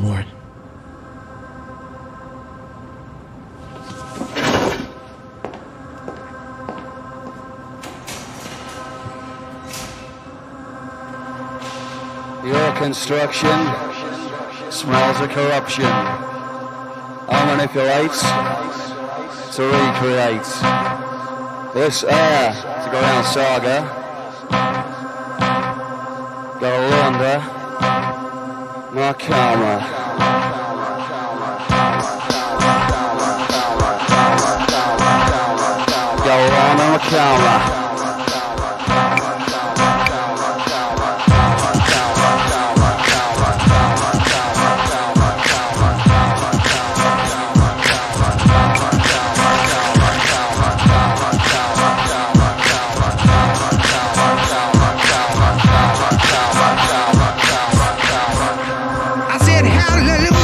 for it. Your construction smells of corruption. I manipulate to recreate. This air to go around saga. Gotta launder my camera. Go launder my camera. I said hallelujah.